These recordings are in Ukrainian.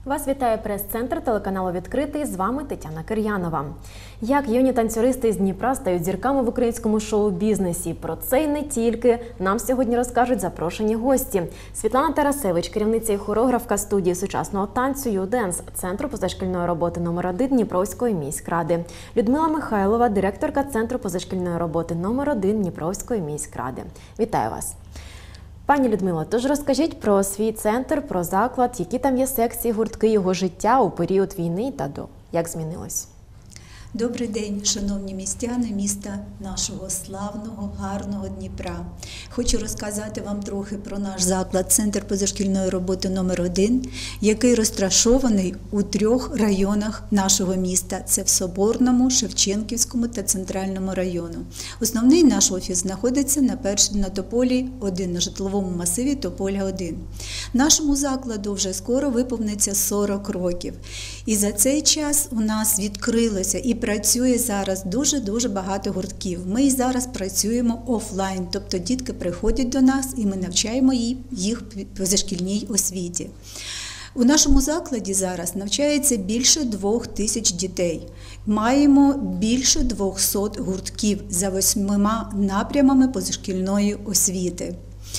Вас вітає прес-центр телеканалу «Відкритий». З вами Тетяна Кир'янова. Як юні танцюристи з Дніпра стають зірками в українському шоу-бізнесі? Про це й не тільки. Нам сьогодні розкажуть запрошені гості. Світлана Тарасевич, керівниця і хореографка студії сучасного танцю «Юденс», Центру позашкільної роботи номер 1 Дніпровської міськради. Людмила Михайлова, директорка Центру позашкільної роботи номер 1 Дніпровської міськради. Вітаю вас! Пані Людмило, тож розкажіть про свій центр, про заклад, які там є секції, гуртки, його життя у період війни та до. Як змінилось? Добрий день, шановні містяни міста нашого славного, гарного Дніпра. Хочу розказати вам трохи про наш заклад «Центр позашкільної роботи номер 1, який розташований у 3 районах нашого міста. Це в Соборному, Шевченківському та Центральному району. Основний наш офіс знаходиться на Тополі 1, на житловому масиві Тополя 1. Нашому закладу вже скоро виповниться 40 років. І за цей час у нас відкрилося і працює зараз дуже багато гуртків. Ми і зараз працюємо офлайн, тобто дітки приходять до нас і ми навчаємо їх позашкільній освіті. У нашому закладі зараз навчається більше 2000 дітей. Маємо більше 200 гуртків за 8 напрямами позашкільної освіти.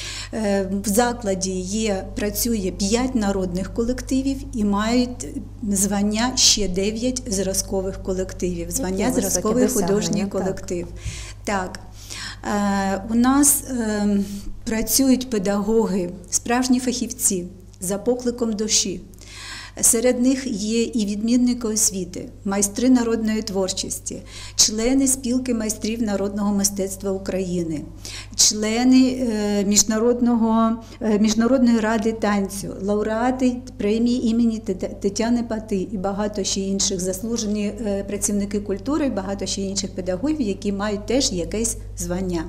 В закладі працює 5 народних колективів і мають звання ще 9 зразкових колективів. Звання зразковий художній колектив. Так. У нас працюють педагоги, справжні фахівці за покликом душі. Серед них є і відмінники освіти, майстри народної творчості, члени спілки майстрів народного мистецтва України, члени Міжнародної ради танцю, лауреати премії імені Тетяни Пати і багато ще інших, заслужені працівники культури і багато ще інших педагогів, які мають теж якесь звання.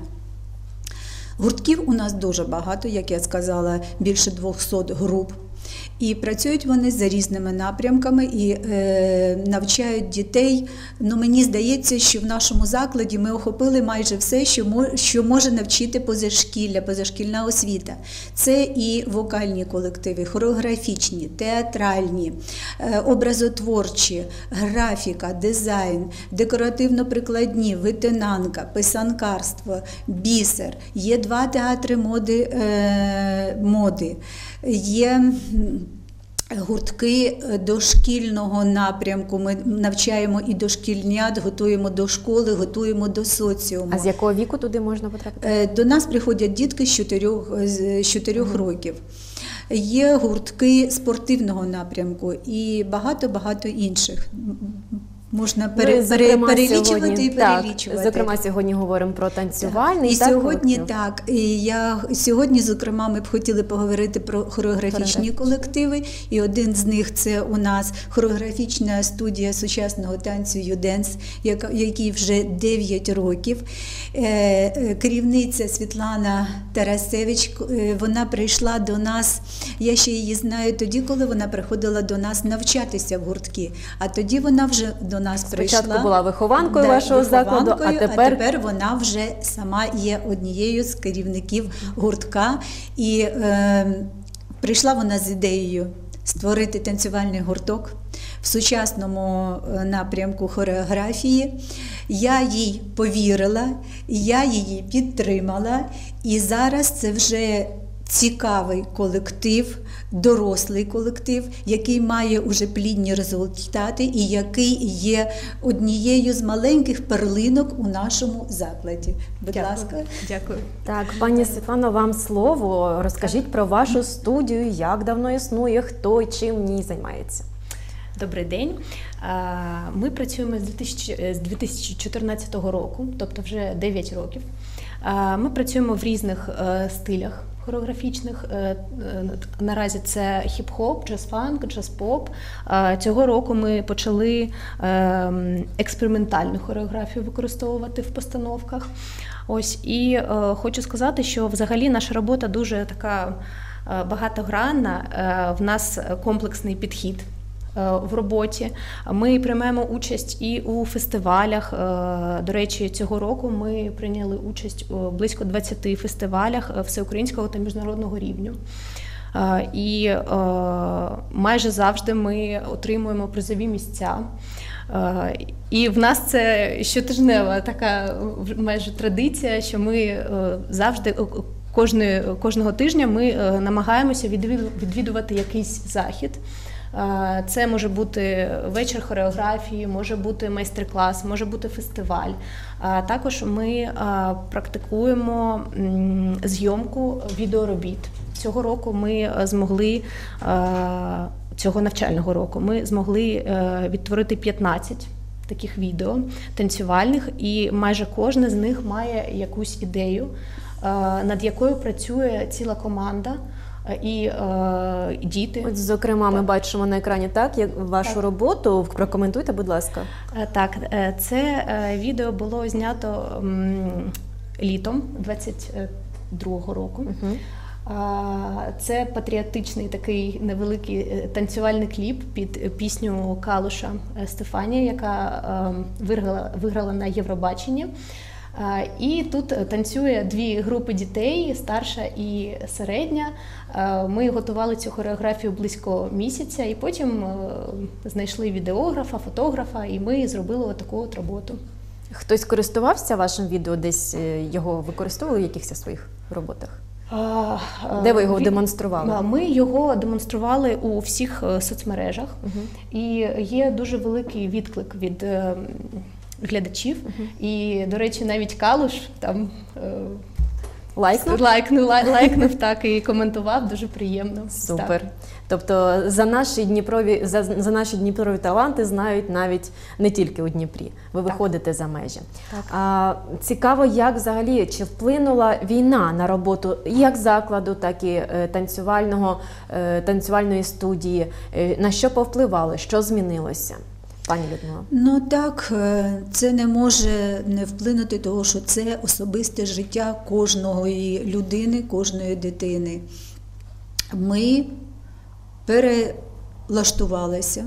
Гуртків у нас дуже багато, як я сказала, більше 200 груп. І працюють вони за різними напрямками і навчають дітей. Мені здається, що в нашому закладі ми охопили майже все, що може навчити позашкілля, позашкільна освіта. Це і вокальні колективи, хореографічні, театральні, образотворчі, графіка, дизайн, декоративно-прикладні, витинанка, писанкарство, бісер. Є 2 театри моди. Є гуртки дошкільного напрямку, ми навчаємо і дошкільнят, готуємо до школи, готуємо до соціуму. А з якого віку туди можна потрапити? До нас приходять дітки з 4 років. Є гуртки спортивного напрямку і багато інших. Можна перелічувати і перелічувати. Зокрема, сьогодні говоримо про танцювальний. Сьогодні, зокрема, ми б хотіли поговорити про хореографічні колективи. І один з них – це у нас хореографічна студія сучасного танцю «Юденс», який вже 9 років. Керівниця Світлана Тарасевич, вона прийшла до нас, я ще її знаю тоді, коли вона приходила до нас навчатися в гуртки. А тоді вона вже до нас прийшла. Спочатку була вихованкою вашого закладу, а тепер вона вже сама є однією з керівників гуртка. І прийшла вона з ідеєю створити танцювальний гурток в сучасному напрямку хореографії. Я їй повірила, я її підтримала, і зараз це вже цікавий колектив, дорослий колектив, який має уже плідні результати і який є однією з маленьких перлинок у нашому закладі. Будь ласка. Дякую. Так, пані Світлано, вам слово. Розкажіть про вашу студію, як давно існує, хто і чим в ній займається. Добрий день. Ми працюємо з 2014 року, тобто вже 9 років. Ми працюємо в різних стилях хореографічних. Наразі це хіп-хоп, джаз-фанк, джаз-поп. Цього року ми почали експериментальну хореографію використовувати в постановках. І хочу сказати, що взагалі наша робота дуже така багатогранна. В нас комплексний підхід в роботі. Ми приймаємо участь і у фестивалях. До речі, цього року ми прийняли участь у близько 20 фестивалях всеукраїнського та міжнародного рівню. І майже завжди ми отримуємо призові місця. І в нас це щотижнева така майже традиція, що ми завжди кожного тижня ми намагаємося відвідувати якийсь захід. Це може бути вечір хореографії, може бути майстер-клас, може бути фестиваль. Також ми практикуємо зйомку відеоробіт. Цього року ми змогли, цього навчального року, ми змогли відтворити 15 таких відео танцювальних, і майже кожне з них має якусь ідею, над якою працює ціла команда. І діти. От, зокрема, ми бачимо на екрані як вашу роботу. Прокоментуйте, будь ласка. Так, це відео було знято літом 22-го року. Це патріотичний такий невеликий танцювальний кліп під пісню Калуша Стефанія, яка виграла на Євробаченні. І тут танцює дві групи дітей, старша і середня. Ми готували цю хореографію близько місяця, і потім знайшли відеографа, фотографа, і ми зробили таку от роботу. Хтось користувався вашим відео, десь його використовували в якихось своїх роботах? Де ви його демонстрували? Ми його демонстрували у всіх соцмережах, і є дуже великий відклик від глядачів. І, до речі, навіть Калуш там лайкнув так і коментував, дуже приємно. Супер. Так. Тобто за наші дніпрові таланти знають навіть не тільки у Дніпрі. Ви виходите за межі. Цікаво, як взагалі, чи вплинула війна на роботу як закладу, так і танцювальної студії? На що повпливало? Що змінилося? Пані Людмила. Ну так, це не може не вплинути, тому що це особисте життя кожної людини, кожної дитини. Ми перелаштувалися.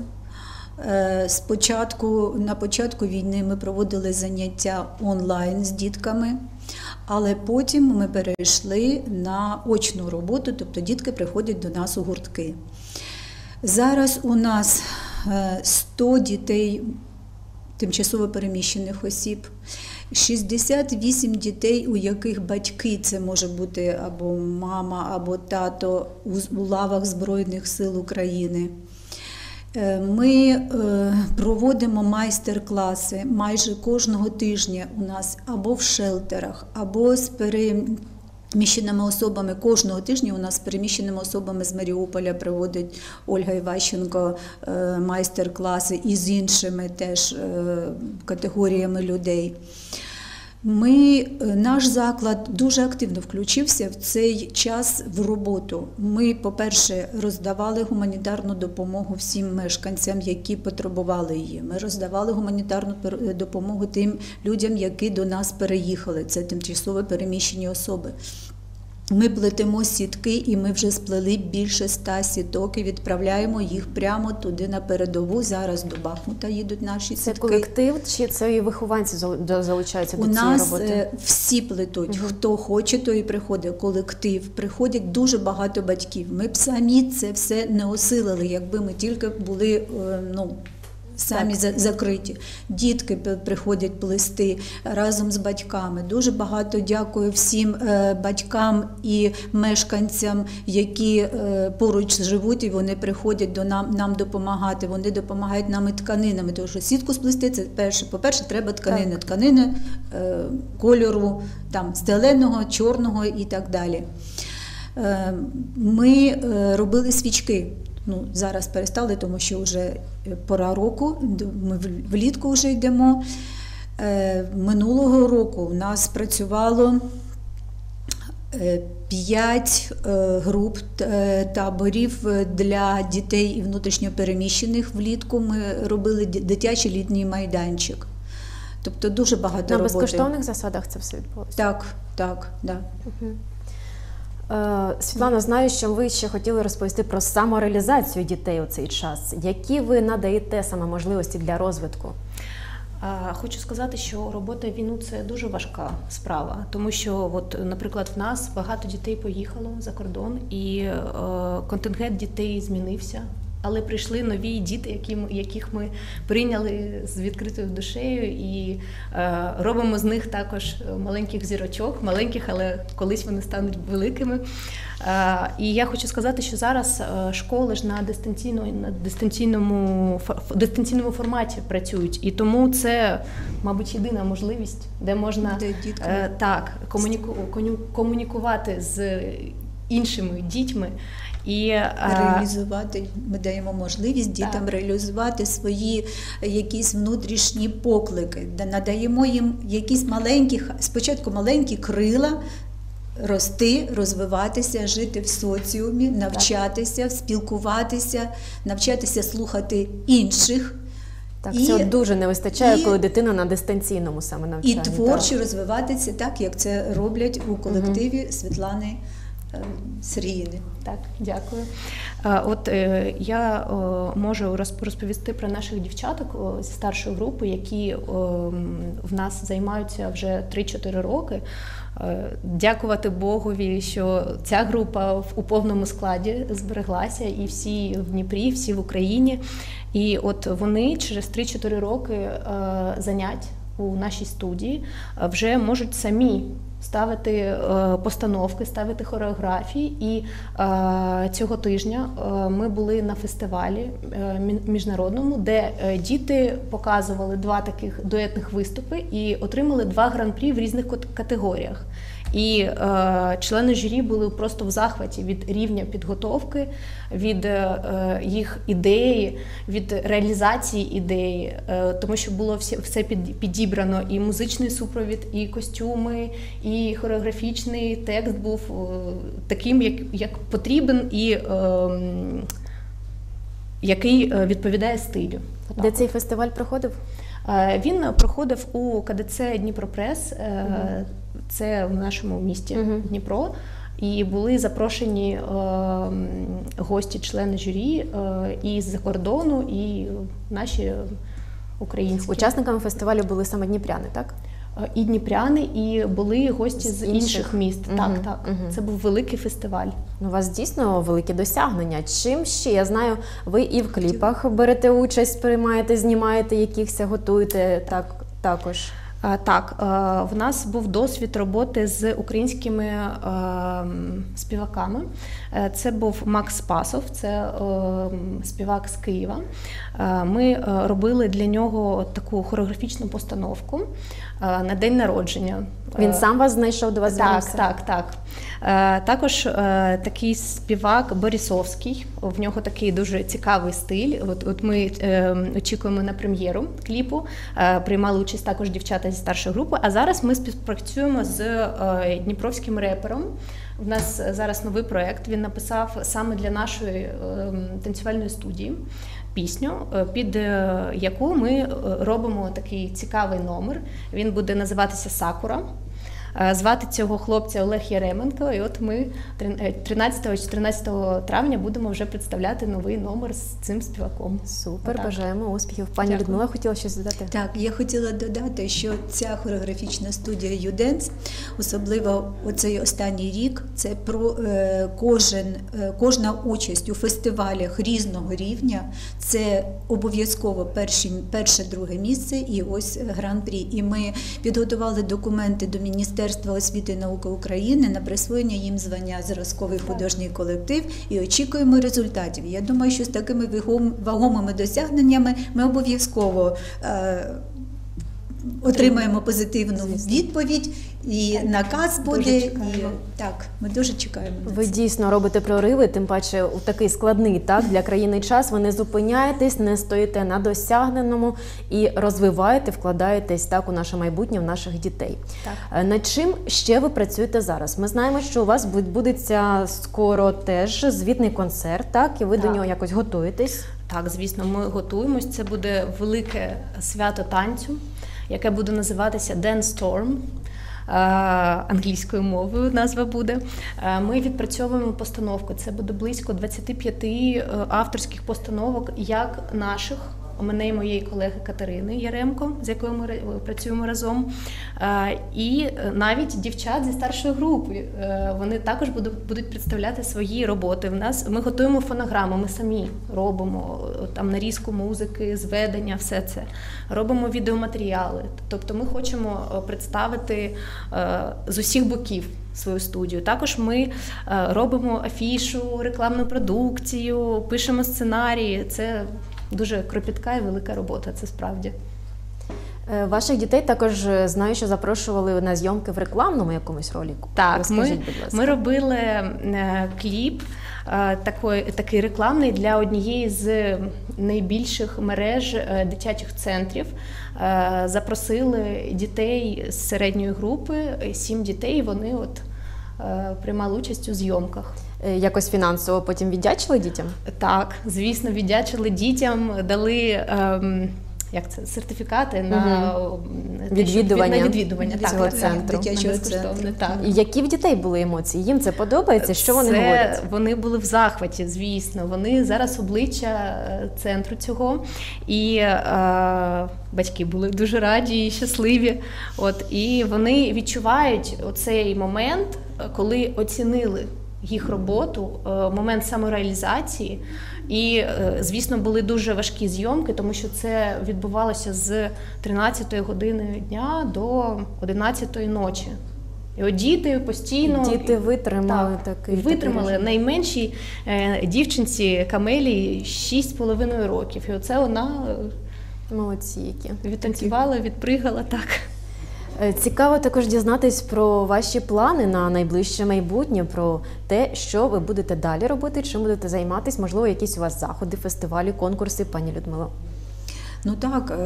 На початку війни ми проводили заняття онлайн з дітками, але потім ми перейшли на очну роботу, тобто дітки приходять до нас у гуртки. Зараз у нас 100 дітей тимчасово переміщених осіб, 68 дітей, у яких батьки, це може бути або мама, або тато, у лавах Збройних сил України. Ми проводимо майстер-класи майже кожного тижня у нас або в шелтерах, або з переміщеними особами. Кожного тижня у нас з переміщеними особами з Маріуполя проводить Ольга Іващенко майстер-класи і з іншими теж категоріями людей. Наш заклад дуже активно включився в цей час в роботу. Ми, по-перше, роздавали гуманітарну допомогу всім мешканцям, які потребували її. Ми роздавали гуманітарну допомогу тим людям, які до нас переїхали. Це тимчасово переміщені особи. Ми плетемо сітки, і ми вже сплели більше 100 сіток і відправляємо їх прямо туди на передову. Зараз до Бахмута їдуть наші сітки. Це колектив чи це і вихованці залучаються до цієї роботи? У нас всі плетуть. Хто хоче, той і приходить. Колектив. Приходять дуже багато батьків. Ми б самі це все не осилили, якби ми тільки були, самі закриті. Дітки приходять плести разом з батьками. Дуже багато дякую всім батькам і мешканцям, які поруч живуть, і вони приходять до нам допомагати. Вони допомагають нам і тканинами, тому що сітку сплести – це по-перше, треба тканини. Так. Тканини кольору зеленого, чорного і так далі. Ми робили свічки. Зараз перестали, тому що вже пора року, ми влітку вже йдемо. Минулого року у нас працювало 5 груп таборів для дітей і внутрішньопереміщених. Влітку ми робили дитячий літній майданчик. Тобто дуже багато роботи. На безкоштовних засадах це все відбулося? Так. Світлано, знаю, що ви ще хотіли розповісти про самореалізацію дітей у цей час. Які ви надаєте саме можливості для розвитку? Хочу сказати, що робота в війну – це дуже важка справа, тому що, от, наприклад, в нас багато дітей поїхало за кордон, і контингент дітей змінився. Але прийшли нові діти, яких ми прийняли з відкритою душею і робимо з них також маленьких зірочок, маленьких, але колись вони стануть великими. І я хочу сказати, що зараз школи ж на дистанційному форматі працюють, і тому це, мабуть, єдина можливість, де можна комунікувати з іншими дітьми. І реалізувати, ми даємо можливість дітям реалізувати свої якісь внутрішні поклики, надаємо їм якісь спочатку маленькі крила, рости, розвиватися, жити в соціумі, навчатися, спілкуватися, навчатися слухати інших. Так, цього дуже не вистачає, коли дитина на дистанційному саме навчанні. І творчо розвиватися так, як це роблять у колективі Світлани Сергіївни. Так, дякую. От я можу розповісти про наших дівчаток зі старшої групи, які в нас займаються вже 3-4 роки. Дякувати Богові, що ця група у повному складі збереглася, і всі в Дніпрі, всі в Україні. І от вони через 3-4 роки занять у нашій студії вже можуть самі ставити постановки, ставити хореографії. І цього тижня ми були на фестивалі міжнародному, де діти показували 2 таких дуетних виступи і отримали 2 гран-прі в різних категоріях. І члени журі були просто в захваті від рівня підготовки, від їх ідеї, від реалізації ідеї, тому що було все підібрано, і музичний супровід, і костюми, і хореографічний текст був таким, як потрібен, і який відповідає стилю. Де цей фестиваль проходив? Він проходив у КДЦ Дніпропрес, це в нашому місті Дніпро, і були запрошені гості, члени журі і з-за кордону, і наші українські. Учасниками фестивалю були саме дніпряни, так? І дніпряни, і були гості з інших міст. Так. Це був великий фестиваль. У вас дійсно великі досягнення. Чим ще? Я знаю, ви і в кліпах берете участь, приймаєте, знімаєте якихось, готуєте також. Так, в нас був досвід роботи з українськими співаками. Це був Макс Спасов, це співак з Києва. Ми робили для нього таку хореографічну постановку на день народження. Він сам вас знайшов, до вас звернувся? Так. Також такий співак Борисовський, в нього такий дуже цікавий стиль. От ми очікуємо на прем'єру кліпу, приймали участь також дівчата зі старшої групи, а зараз ми співпрацюємо з дніпровським репером. У нас зараз новий проєкт, він написав саме для нашої танцювальної студії пісню, під яку ми робимо такий цікавий номер. Він буде називатися «Сакура». Звати цього хлопця Олег Яременко, і от ми 13-14 травня будемо вже представляти новий номер з цим співаком. Супер, бажаємо успіхів. Пані Людмила хотіла щось додати? Так, я хотіла додати, що ця хореографічна студія «Юденс», особливо оцей останній рік, це про кожна участь у фестивалях різного рівня, це обов'язково перше-друге місце і ось гран-прі. І ми підготували документи до Міністерства освіти і науки України на присвоєння їм звання «Зразковий художній колектив» і очікуємо результатів. Я думаю, що з такими вагомими досягненнями ми обов'язково отримаємо позитивну відповідь, і наказ буде. Так, ми дуже чекаємо на це. Ви дійсно робите прориви, тим паче у такий складний для країни час. Ви не зупиняєтесь, не стоїте на досягненому і розвиваєте, вкладаєтесь у наше майбутнє, в наших дітей. Так. Над чим ще ви працюєте зараз? Ми знаємо, що у вас відбудеться скоро теж звітний концерт, і ви до нього якось готуєтесь? Так, звісно, ми готуємось. Це буде велике свято танцю, яке буде називатися Dance Storm. Англійською мовою назва буде. Ми відпрацьовуємо постановку. Це буде близько 25 авторських постановок, як наших мене і моєї колеги Катерини Яремко, з якою ми працюємо разом. І навіть дівчат зі старшої групи. Вони також будуть представляти свої роботи. Ми готуємо фонограму, ми самі робимо там нарізку музики, зведення, все це. Робимо відеоматеріали. Тобто ми хочемо представити з усіх боків свою студію. Також ми робимо афішу, рекламну продукцію, пишемо сценарії. Це дуже кропітка і велика робота, це справді. Ваших дітей також, знаю, що запрошували на зйомки в рекламному якомусь ролику. Так, розкажіть, будь ласка. ми робили кліп такий рекламний для однієї з найбільших мереж дитячих центрів. Запросили дітей з середньої групи, 7 дітей, вони приймали участь у зйомках. Якось фінансово потім віддячили дітям? Так, звісно, віддячили дітям, дали сертифікати на відвідування цього центру. Дитячого центру. Так. І які в дітей були емоції? Їм це подобається? Що вони говорять? Вони були в захваті, звісно. Вони зараз обличчя центру цього. І батьки були дуже раді і щасливі. І вони відчувають оцей момент, коли оцінили їх роботу, момент самореалізації. І, звісно, були дуже важкі зйомки, тому що це відбувалося з 13-ї години дня до 11-ї ночі. І діти постійно... Діти витримали такий витримали. Найменшій дівчинці Камелі 6,5 років. І оце вона молодці які. Відтанцювала, відпригала, так. Цікаво також дізнатись про ваші плани на найближче майбутнє, про те, що ви будете далі робити, чим будете займатися, можливо, якісь у вас заходи, фестивалі, конкурси, пані Людмило. Ну так,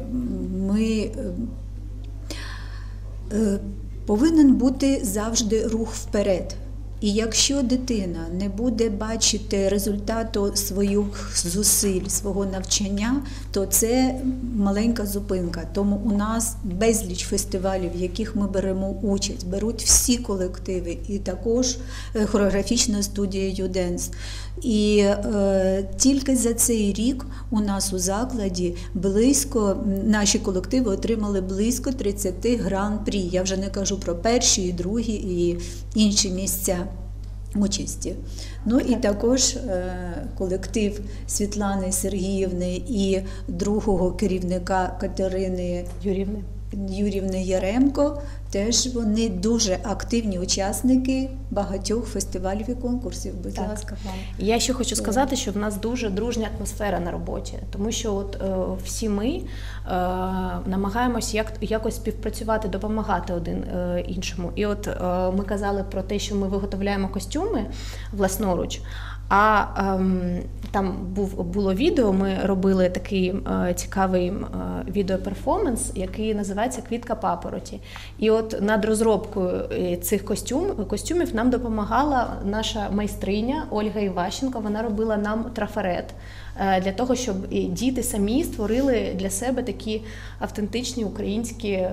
повинен бути завжди рух вперед. І якщо дитина не буде бачити результату своїх зусиль, свого навчання, то це маленька зупинка. Тому у нас безліч фестивалів, в яких ми беремо участь, беруть всі колективи, і також хореографічна студія «Юденс». І тільки за цей рік у нас у закладі наші колективи отримали близько 30 гран-прі. Я вже не кажу про перші, і другі, і інші місця участі. Ну і також колектив Світлани Сергіївни і другого керівника Катерини Юрівни Яремко, теж вони дуже активні учасники багатьох фестивалів і конкурсів. Будь ласка, вам. Я ще хочу сказати, що в нас дуже дружня атмосфера на роботі, тому що всі ми намагаємося якось співпрацювати, допомагати один іншому. І ми казали про те, що ми виготовляємо костюми власноруч, а там було відео, ми робили такий цікавий відеоперформанс, який називається «Квітка папороті». І над розробкою цих костюмів нам допомагала наша майстриня Ольга Іващенко. Вона робила нам трафарет для того, щоб діти самі створили для себе такі автентичні українські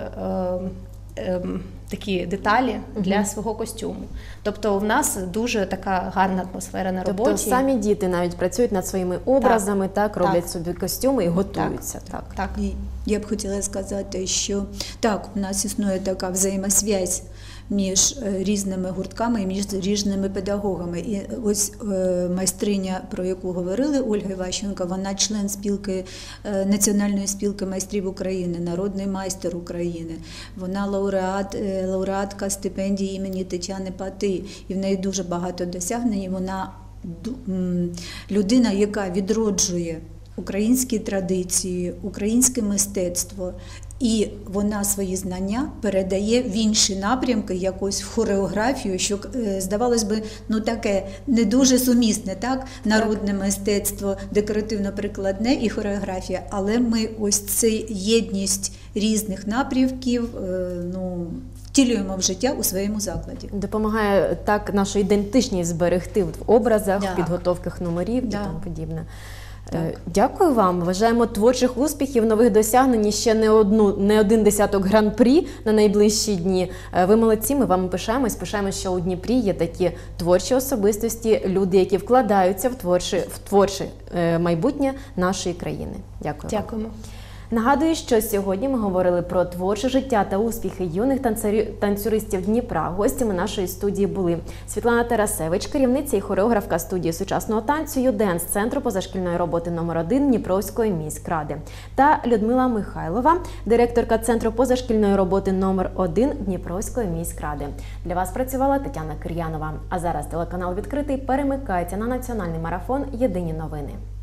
такі деталі для свого костюму. Тобто в нас дуже така гарна атмосфера на роботі. Тобто самі діти навіть працюють над своїми образами, роблять собі костюми і готуються. Так. І я б хотіла сказати, що так, у нас існує така взаємосвязь між різними гуртками і між різними педагогами. І ось майстриня, про яку говорили, Ольга Іващенко, вона член спілки, Національної спілки майстрів України, народний майстер України. Вона лауреатка стипендії імені Тетяни Пати. І в неї дуже багато досягнень. Вона людина, яка відроджує українські традиції, українське мистецтво. І вона свої знання передає в інші напрямки, якось в хореографію, що, здавалось би, таке не дуже сумісне, так? Народне мистецтво, декоративно-прикладне і хореографія. Але ми ось цю єдність різних напрямків, втілюємо в життя у своєму закладі. Допомагає так нашу ідентичність зберегти в образах, в підготовках номерів і тому подібне. Дякую вам. Бажаємо творчих успіхів, нових досягнень, і ще не один десяток гран-прі на найближчі дні. Ви молодці, ми вами пишаємось. Пишаємось, що у Дніпрі є такі творчі особистості, люди, які вкладаються в творче майбутнє нашої країни. Дякую. Дякуємо. Нагадую, що сьогодні ми говорили про творче життя та успіхи юних танцюристів Дніпра. Гостями нашої студії були Світлана Тарасевич, керівниця і хореографка студії сучасного танцю «Юденс» Центру позашкільної роботи номер 1 Дніпровської міськради, та Людмила Михайлова, директорка Центру позашкільної роботи номер 1 Дніпровської міськради. Для вас працювала Тетяна Кир'янова. А зараз телеканал «Відкритий» перемикається на національний марафон «Єдині новини».